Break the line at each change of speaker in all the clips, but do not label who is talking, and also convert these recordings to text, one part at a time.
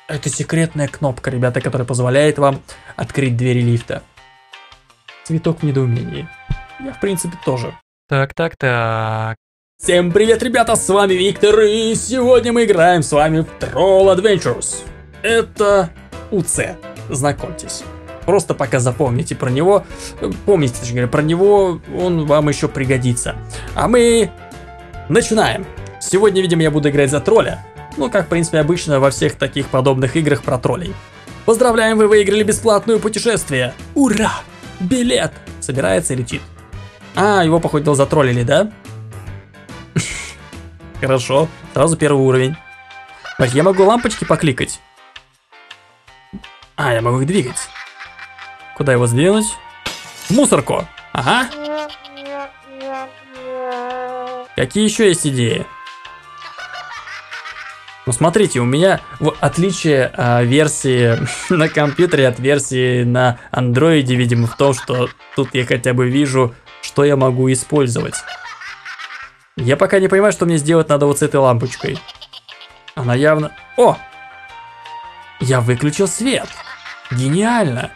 Это секретная кнопка, ребята, которая позволяет вам открыть двери лифта. Цветок в недоумении. Я, в принципе, тоже. Так. Всем привет, ребята, с вами Виктор, и сегодня мы играем с вами в Troll Adventures. Это УЦ, знакомьтесь. Просто пока запомните про него, помните, точнее говоря, про него, он вам еще пригодится. А мы начинаем. Сегодня, видимо, я буду играть за тролля. Ну, как, в принципе, обычно во всех таких подобных играх про троллей. Поздравляем, вы выиграли бесплатное путешествие. Ура! Билет! Собирается и летит. А, его, походу, затроллили, да? Хорошо, сразу первый уровень. Значит, я могу лампочки покликать. А, я могу их двигать. Куда его сдвинуть? В мусорку. Ага. Какие еще есть идеи? Ну, смотрите, у меня в отличие версии на компьютере от версии на андроиде, видимо, в том, что тут я хотя бы вижу, что я могу использовать. Я пока не понимаю, что мне сделать надо вот с этой лампочкой. Она явно... О! Я выключил свет. Гениально.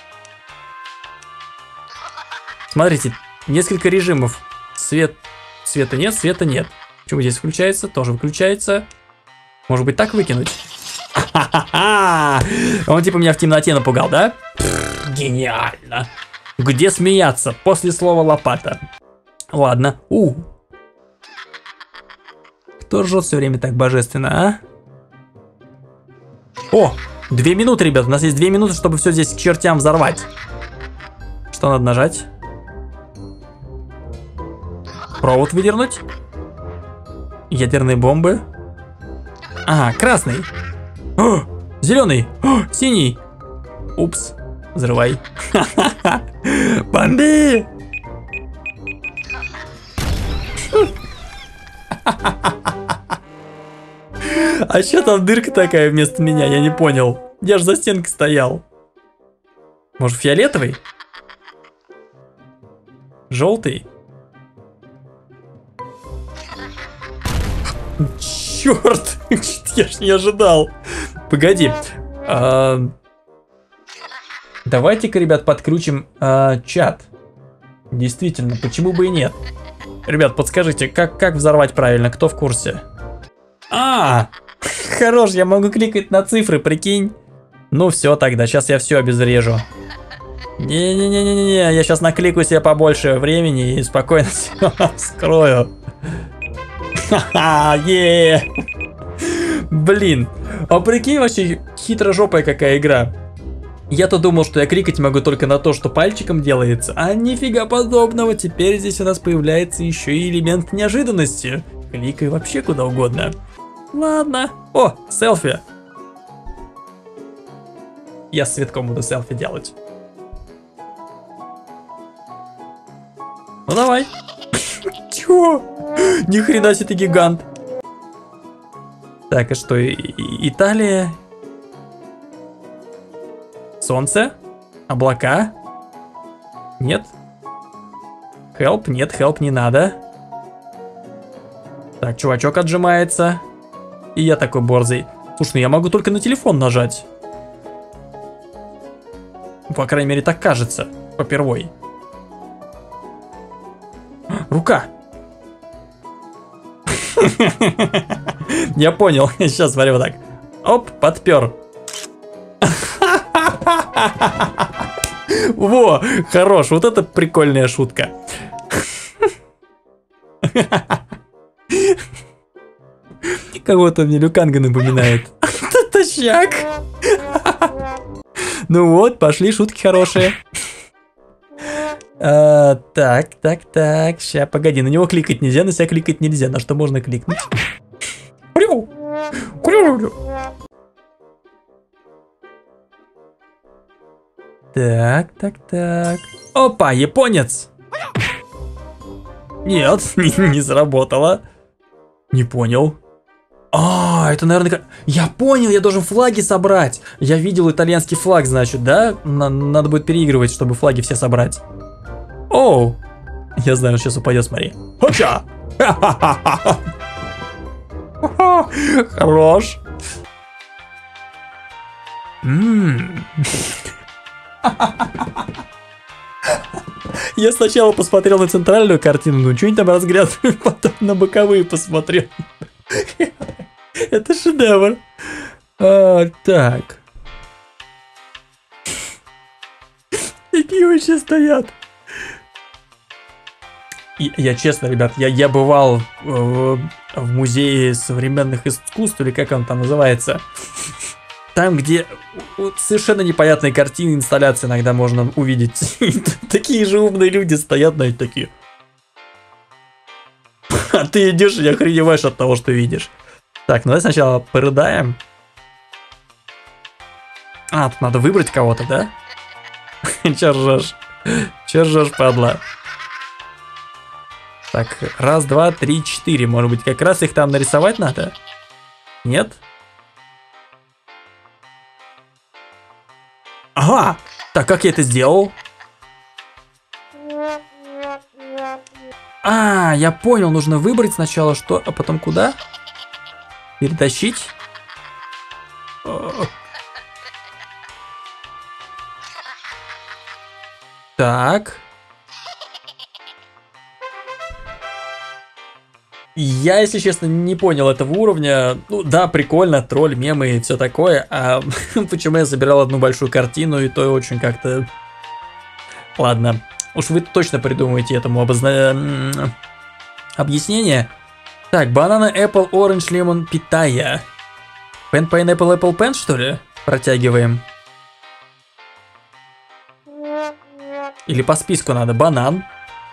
Смотрите, несколько режимов. Света нет, света нет. Почему здесь включается? Тоже выключается. Может быть, так выкинуть? Он типа меня в темноте напугал, да? Гениально. Где смеяться? После слова лопата. Ладно. Кто ржет все время так божественно, а? О! 2 минуты, ребят. У нас есть 2 минуты, чтобы все здесь к чертям взорвать. Что надо нажать? Провод выдернуть? Ядерные бомбы? Ага, красный. О, зеленый. О, синий. Упс. Взрывай. Бомби! А что там дырка такая вместо меня? Я не понял. Я же за стенкой стоял. Может, фиолетовый? Желтый? Черт! Я ж не ожидал. Погоди. Давайте-ка, ребят, подключим чат. Действительно, почему бы и нет? Ребят, подскажите, как взорвать правильно? Кто в курсе? Хорош, я могу кликать на цифры, прикинь. Ну все тогда, сейчас я все обезврежу. Не-не-не-не-не, я сейчас накликаю себе побольше времени и спокойно все вскрою. Ха-ха, блин, а прикинь, вообще хитрожопая какая игра. Я-то думал, что я кликать могу только на то, что пальчиком делается, а нифига подобного. Теперь здесь у нас появляется еще и элемент неожиданности. Кликай вообще куда угодно. Ладно. О, селфи. Я с цветком буду селфи делать. Ну давай. Чё? Ни хрена себе, ты гигант. Так, а что? Италия? Солнце? Облака? Нет? Help? Нет, help не надо. Так, чувачок отжимается. И я такой борзый. Слушай, ну я могу только на телефон нажать. По крайней мере, так кажется. Попервой. Рука. Я понял. Сейчас смотри вот так. Оп, подпер. Во, хорош. Вот это прикольная шутка. Кого-то мне Люканга напоминает. Тащак. Ну вот, пошли шутки хорошие. Так. Сейчас, погоди, на него кликать нельзя, на себя кликать нельзя. На что можно кликнуть? Так. Опа, японец. Нет, не сработало. Не понял. Это, наверное... Я понял, я должен флаги собрать. Я видел итальянский флаг, значит, да? Надо будет переигрывать, чтобы флаги все собрать. Оу. Я знаю, он сейчас упадет, смотри. Хоча! Хорош. Я сначала посмотрел на центральную картину, ну что они там разглядывают, потом на боковые посмотрел. Это шедевр. Так. Такие вообще стоят. Я честно, ребят, я бывал в музее современных искусств, или как он там называется. Там, где совершенно непонятные картины, инсталляции иногда можно увидеть. Такие же умные люди стоят, знаете, такие. А ты идешь и охреневаешь от того, что видишь. Так, ну давай сначала порыдаем. Тут надо выбрать кого-то, да? Че ржешь? Че ржешь, падла? Так, раз, два, три, четыре. Может быть, как раз их там нарисовать надо? Нет? Ага! Так, как я это сделал? Я понял, нужно выбрать сначала что, а потом куда? Перетащить? Так. Я, если честно, не понял этого уровня. Ну да, прикольно, тролль, мемы и все такое. А почему я собирал одну большую картину, и то очень как-то... Ладно. Уж вы точно придумаете этому объяснение. Так, банана, apple, orange, lemon, питая. Pen, pineapple, apple, pen, что ли? Протягиваем. Или по списку надо. Банан.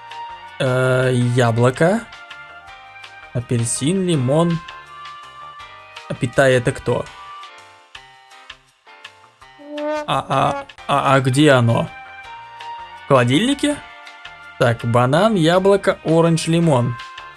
Яблоко. Апельсин, лимон. А питая это кто? Где оно? В холодильнике? Так, банан, яблоко, оранж, лимон.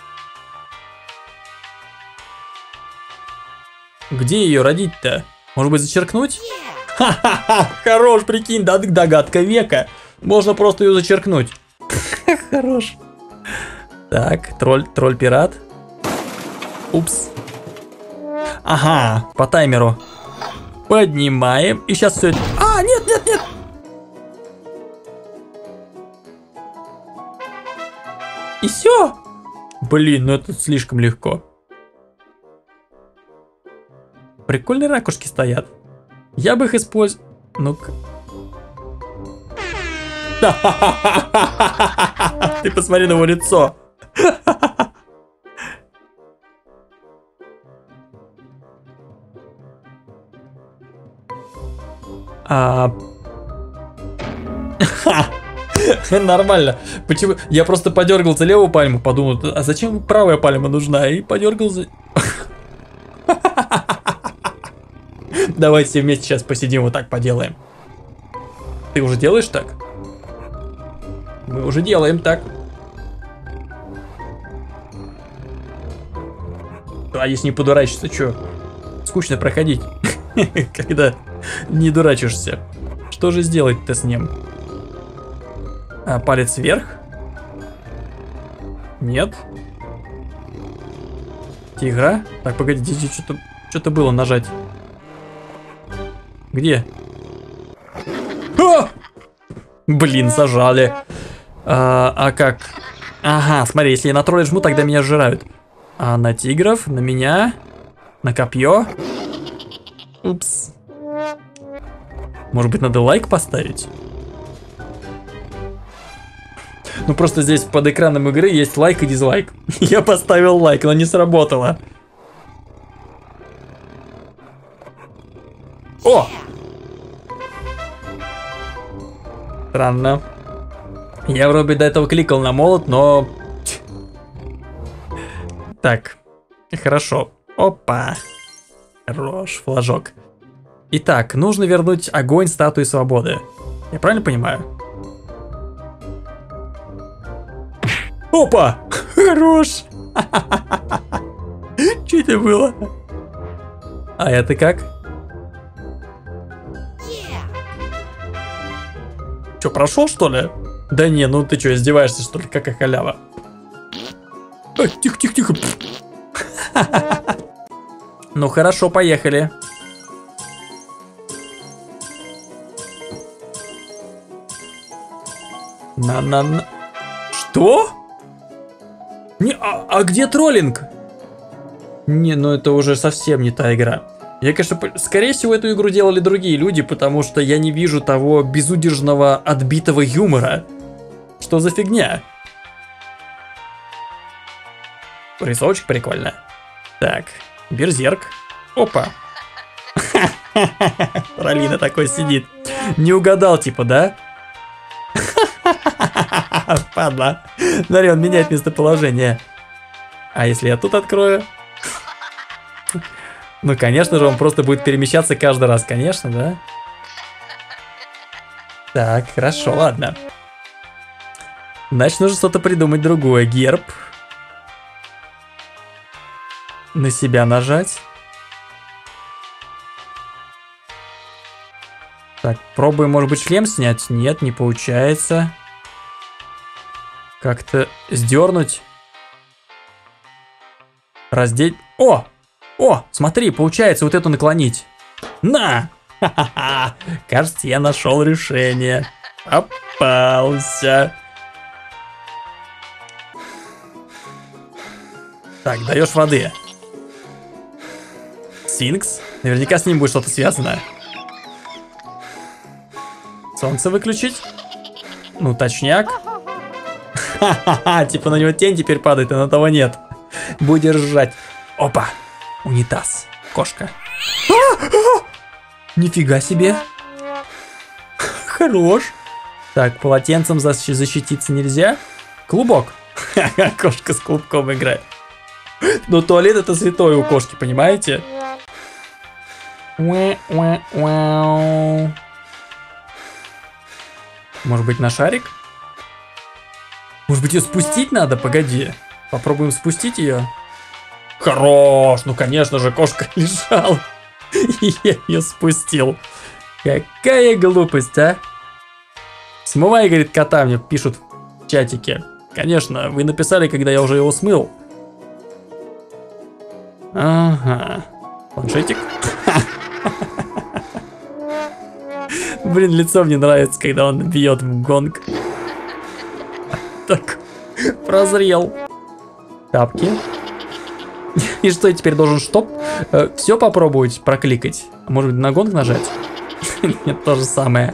Где ее родить-то? Может быть, зачеркнуть? Ха-ха-ха! Хорош, прикинь, догадка века. Можно просто ее зачеркнуть. Хорош. Так, тролль-пират. Упс. Ага, по таймеру. Поднимаем. И сейчас все это... нет. И все. Блин, ну это слишком легко. Прикольные ракушки стоят. Я бы их использовал. Ну-ка. Ты посмотри на его лицо. Нормально. Почему? Я просто подергал за левую пальму, подумал, а зачем правая пальма нужна? И подергал за... Давайте все вместе сейчас посидим, вот так поделаем. Ты уже делаешь так? Мы уже делаем так. А если не подурачиться, что? Скучно проходить, когда не дурачишься. Что же сделать-то с ним? Палец вверх? Нет. Тигра? Так, погодите, здесь что-то было нажать. Где? Блин, зажали. Как? Ага, смотри, если я на тролля жму, тогда меня сжирают. А на тигров, на меня, на копье. Упс. Может быть, надо лайк поставить? Ну просто здесь под экраном игры есть лайк и дизлайк. Я поставил лайк, но не сработало. О! Странно. Я вроде до этого кликал на молот, но... Так, хорошо. Опа. Хорош, флажок. Итак, нужно вернуть огонь статуи свободы. Я правильно понимаю? Опа! Хорош! Что это было? А это как? Че, прошел, что ли? Да не, ну ты что, издеваешься, что ли? Какая халява? Тихо. Ну хорошо, поехали. На-на-на. Что? Не, а где троллинг? Не, ну это уже совсем не та игра. Я, конечно, скорее всего, эту игру делали другие люди, потому что я не вижу того безудержного отбитого юмора. Что за фигня? Рисовочек прикольно. Так, берзерк. Опа. Ролина такой сидит. Не угадал, типа, да? Падла. Смотри, он меняет местоположение. А если я тут открою? Ну, конечно же, он просто будет перемещаться каждый раз, конечно, да? Так, хорошо, ладно. Значит, нужно что-то придумать другое. Герб. На себя нажать. Так, пробуем, может быть, шлем снять? Нет, не получается. Как-то сдернуть. Раздеть. О! О, смотри, получается вот эту наклонить. На! Ха-ха-ха! Кажется, я нашел решение. Попался. Так, даешь воды. Сфинкс? Наверняка с ним будет что-то связано. Солнце выключить? Ну, точняк. Ха-ха-ха, типа на него тень теперь падает, а на того нет. Будешь жрать. Опа, унитаз, кошка. Нифига себе. Хорош. Так, полотенцем защититься нельзя. Клубок. Кошка с клубком играет. Но туалет это святое у кошки, понимаете? Может быть, на шарик? Может быть, ее спустить надо? Погоди. Попробуем спустить ее. Хорош! Ну, конечно же, кошка лежала. И я ее спустил. Какая глупость, а? Смывай, говорит, кота, мне пишут в чатике. Конечно, вы написали, когда я уже его смыл. Ага. Планшетик. Блин, лицо мне нравится, когда он бьет в гонг. Так, прозрел. Тапки. И что, я теперь должен все попробовать прокликать? А может быть, на гонг нажать? Нет, то же самое.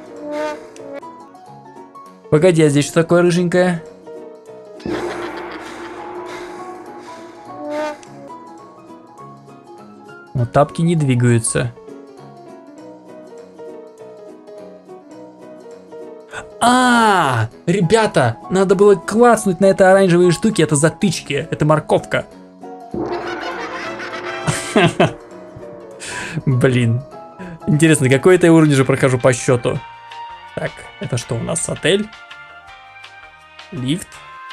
Погоди, а здесь что такое рыженькое? Но тапки не двигаются. Ребята, надо было клацнуть на это оранжевые штуки, это затычки, это морковка. Блин. Интересно, какой это уровень же прохожу по счету? Так, это что у нас? Отель? Лифт?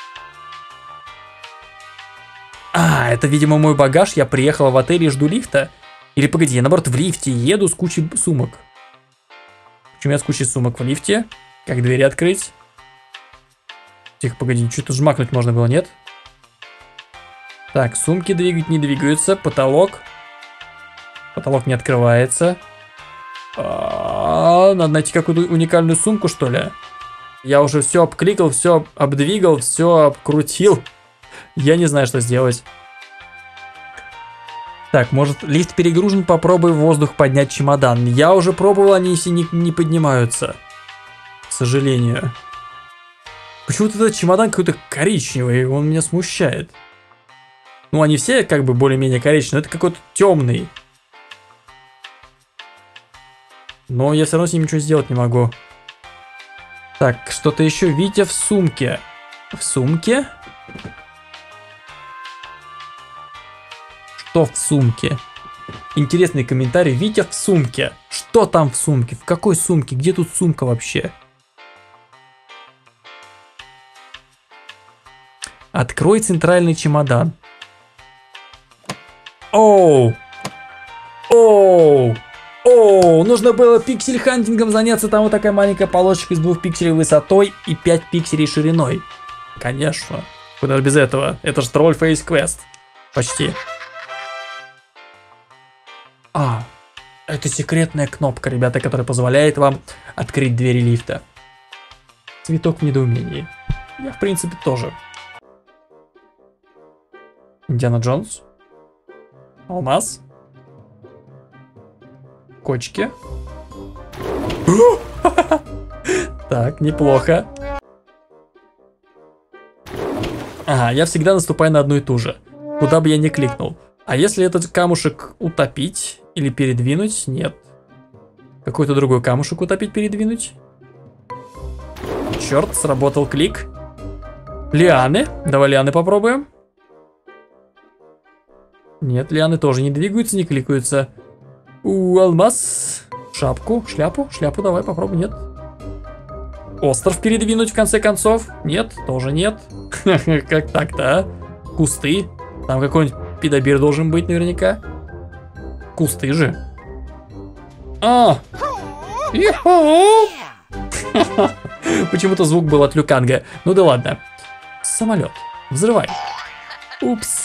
Это, видимо, мой багаж. Я приехала в отель и жду лифта. Или погоди, я наоборот в лифте еду с кучей сумок. Почему я с кучей сумок в лифте? Как двери открыть? Тихо, погоди, что-то жмакнуть можно было, нет? Так, сумки двигать не двигаются. Потолок. Потолок не открывается. Надо найти какую-то уникальную сумку, что ли? Я уже все обкликал, все обдвигал, все обкрутил. Я не знаю, что сделать. Так, может, лифт перегружен, попробуй в воздух поднять чемодан. Я уже пробовал, они все не поднимаются. К сожалению. Почему-то этот чемодан какой-то коричневый, он меня смущает. Ну, они все как бы более-менее коричневые, но это какой-то темный. Но я все равно с ним ничего сделать не могу. Так, что-то еще. Витя в сумке. В сумке? Что в сумке? Интересный комментарий. Витя в сумке. Что там в сумке? В какой сумке? Где тут сумка вообще? Открой центральный чемодан. Оу! Оу! Оу! Нужно было пиксель-хантингом заняться. Там вот такая маленькая полосочка из 2 пикселей высотой и 5 пикселей шириной. Конечно. Куда же без этого? Это же Troll Face Quest. Почти. Это секретная кнопка, ребята, которая позволяет вам открыть двери лифта. Цветок в недоумении. Я, в принципе, тоже. Индиана Джонс. Алмаз. Кочки. Так, неплохо. Ага, я всегда наступаю на одну и ту же. Куда бы я ни кликнул. А если этот камушек утопить или передвинуть? Нет. Какой-то другой камушек утопить, передвинуть? Черт, сработал клик. Лианы. Давай лианы попробуем. Нет, лианы тоже не двигаются, не кликаются. Алмаз. Шапку, шляпу. Шляпу давай попробуй, нет. Остров передвинуть в конце концов? Нет, тоже нет. Как так-то, а? Кусты. Там какой-нибудь пидобир должен быть наверняка. Кусты же. А! Почему-то звук был от Люканга. Ну да ладно. Самолет. Взрывай. Упс.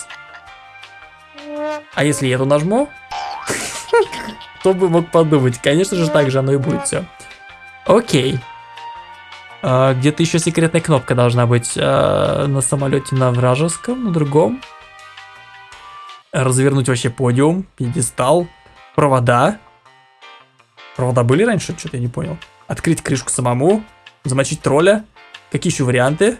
А если я эту нажму? Кто бы мог подумать? Конечно же, так же оно и будет все. Окей. Где-то еще секретная кнопка должна быть на самолете, на вражеском, на другом. Развернуть вообще подиум, пьедестал, провода. Провода были раньше? Что-то я не понял. Открыть крышку самому, замочить тролля. Какие еще варианты?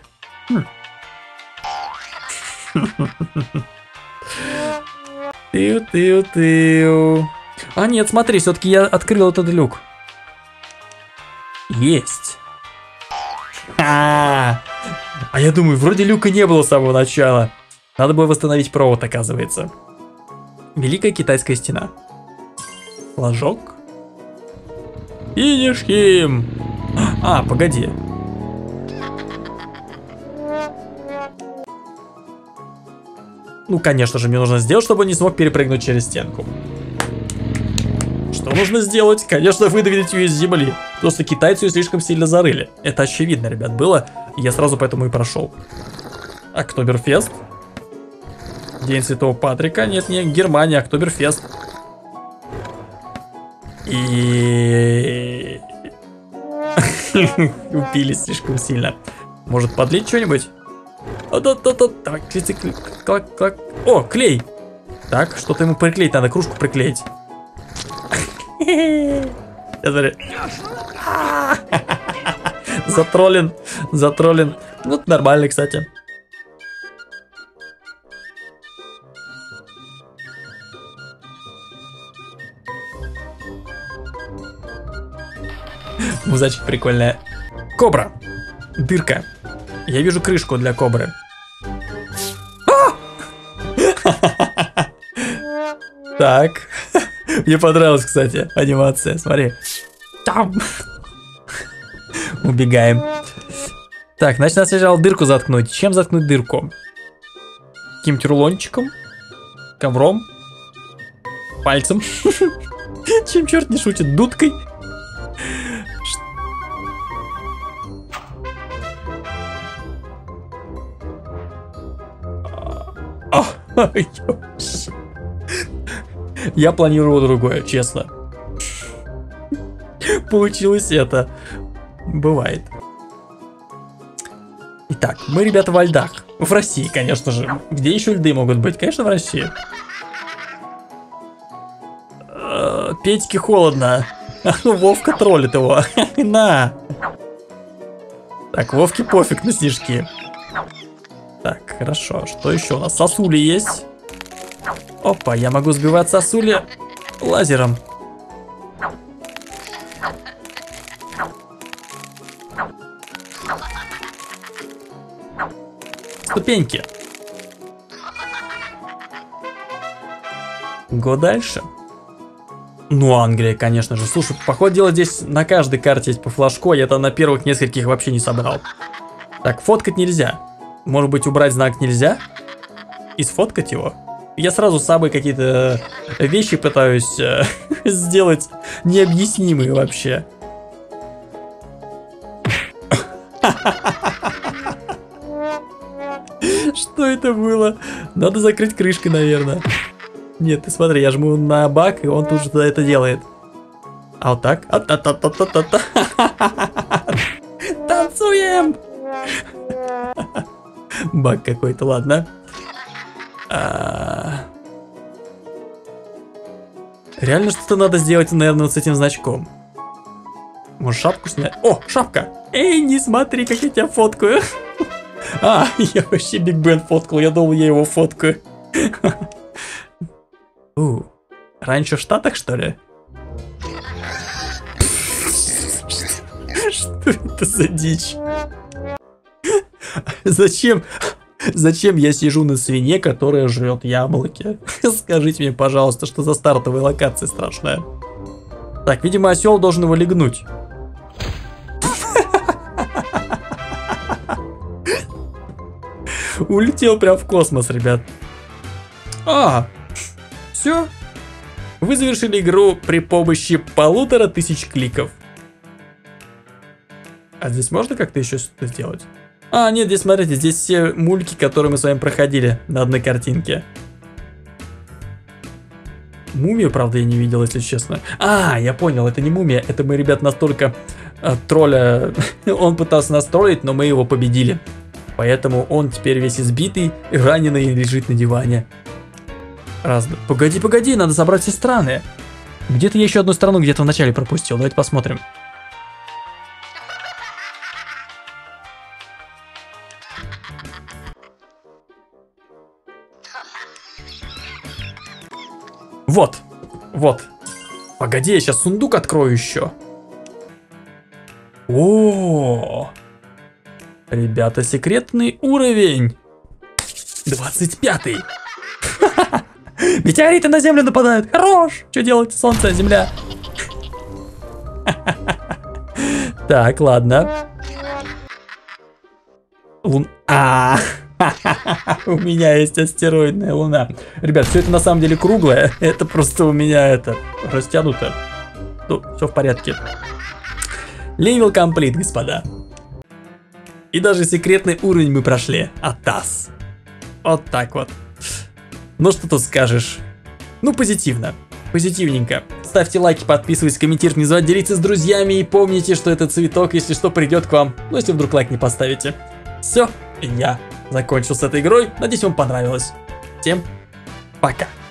Тыу-тыу-тыу. А нет, смотри, все-таки я открыл этот люк. Есть. А я думаю, вроде люка не было с самого начала. Надо было восстановить провод, оказывается. Великая китайская стена. Флажок. Финишхим. А, погоди. Ну, конечно же, мне нужно сделать, чтобы он не смог перепрыгнуть через стенку. Что нужно сделать? Конечно, выдавить ее из земли. Просто китайцы ее слишком сильно зарыли. Это очевидно, ребят, было. Я сразу поэтому и прошел. Октоберфест. День Святого Патрика. Нет, не Германия, Октоберфест. И... Упились слишком сильно. Может, подлить что-нибудь? Давай, клак. О, клей! Так, что-то ему приклеить надо, кружку приклеить. Затроллен. Ну, нормально, кстати. Музычка прикольная. Кобра. Дырка. Я вижу крышку для кобры. Так. Мне понравилась, кстати, анимация. Смотри. Там. Убегаем. Так, значит, надо сначала дырку заткнуть. Чем заткнуть дырку? Каким-нибудь рулончиком? Ковром? Пальцем? Чем черт не шутит? Дудкой? Я планировал другое, честно. Получилось это. Бывает. Итак, мы, ребята, во льдах. В России, конечно же. Где еще льды могут быть? Конечно, в России. Петьке холодно. Вовка троллит его. На. Так, Вовке пофиг на снежки. Так, хорошо. Что еще у нас? Сосули есть. Опа, я могу сбивать сосули лазером. Ступеньки. Го дальше. Ну, Англия, конечно же. Слушай, походу дела здесь на каждой карте есть по флажку. Я-то на первых нескольких вообще не собрал. Так, фоткать нельзя. Может быть, убрать знак нельзя? И сфоткать его? Я сразу самые какие-то вещи пытаюсь сделать необъяснимые вообще. Что это было? Надо закрыть крышкой, наверное. Нет, ты смотри, я жму на бак, и он тут же это делает. А вот так? Танцуем! Баг какой-то, ладно. Реально что-то надо сделать, наверное, вот с этим значком. Может, шапку снять? О, шапка! Эй, не смотри, как я тебя фоткаю. А, я вообще Биг Бен фоткал, я думал, я его фоткаю. Раньше в Штатах, что ли? Что это за дичь? Зачем я сижу на свинье, которая жрет яблоки? Скажите мне, пожалуйста, что за стартовая локация страшная. Так, видимо, осел должен его легнуть. Улетел прям в космос, ребят. Все. Вы завершили игру при помощи 1500 кликов. А здесь можно как-то еще что-то сделать? Нет, здесь, смотрите, здесь все мульки, которые мы с вами проходили на одной картинке. Мумию, правда, я не видел, если честно. Я понял, это не мумия, это мы, ребят, настолько тролля... Он пытался нас троллить, но мы его победили. Поэтому он теперь весь избитый, раненый и лежит на диване. Погоди, надо собрать все страны. Где-то я еще одну страну где-то вначале пропустил, давайте посмотрим. Вот. Погоди, я сейчас сундук открою еще. Ребята, секретный уровень. 25-й. Метеориты на землю нападают. Хорош. Что делать? Солнце, земля. Так, ладно. У меня есть астероидная луна. Ребят, все это на самом деле круглое. Это просто у меня это растянуто. Ну, все в порядке. Левел комплит, господа. И даже секретный уровень мы прошли. Атас. Вот так вот. Ну что тут скажешь? Ну, позитивно. Позитивненько. Ставьте лайки, подписывайтесь, комментируйте, не забывайте делиться с друзьями. И помните, что этот цветок, если что, придет к вам. Ну, если вдруг лайк не поставите. Все, я закончил с этой игрой. Надеюсь, вам понравилось. Всем пока.